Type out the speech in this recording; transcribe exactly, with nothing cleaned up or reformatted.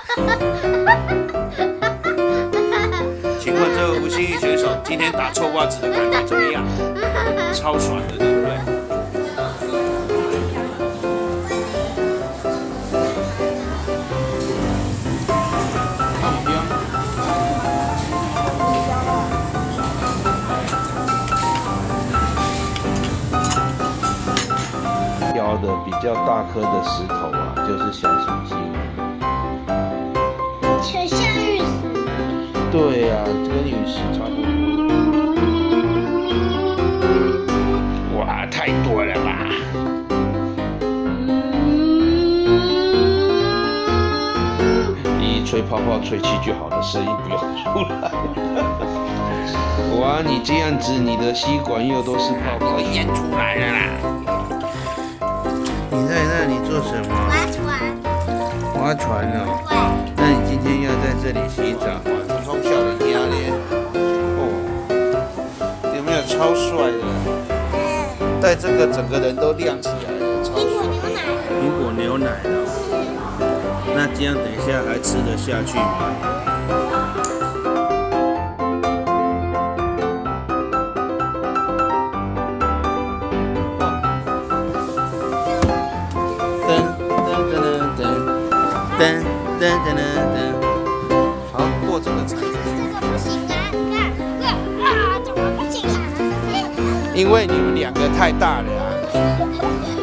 请问这位吴欣怡选手今天打臭袜子的感觉怎么样？超爽的，对不对？ 挑的比较大颗的石头啊，就是小行星。 很像玉石。 对呀、啊，跟陨石差不多。哇，太多了吧！一吹泡泡吹气就好了，声音不用出来。哇，你这样子，你的吸管又都是泡泡，淹出来了啦！你在那里做什么？ 划船。 划船哦。 对。 那你今天要在这里洗澡？哇，从小的压力。哦，有没有超帅的？戴这个整个人都亮起来了，超帅。苹果牛奶了。那这样等一下还吃得下去吗？噔噔噔噔噔噔噔噔，好，过这个铲子。 这个不行啊！啊啊！怎么不行啊？ 因为你们两个太大了啊。